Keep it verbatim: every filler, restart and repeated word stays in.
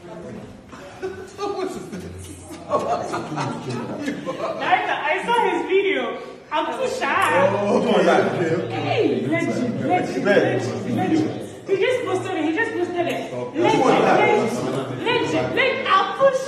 What is this? I saw his video. I'm too shy. Oh, my God. Hey, legend, legend, legend, legend. He just posted it. He just posted it. Legend, legend, legend. Legend. I'm too shy.